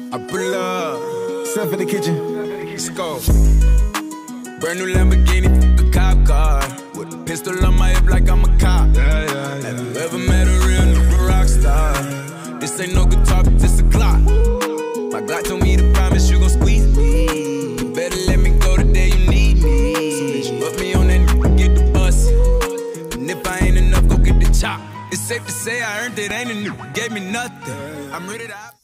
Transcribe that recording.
I pull up, Stuff in the kitchen. let's go. Brand new Lamborghini, a cop car, with a pistol on my hip like I'm a cop. Have you ever met a real nigga rock star? This ain't no guitar, but this a clock. My Glock told me to promise you gon' squeeze me. You better let me go the day you need me. So bitch, put me on that nigga, get the bus. And if I ain't enough, go get the chop. It's safe to say I earned it, ain't a nigga gave me nothing. I'm ready to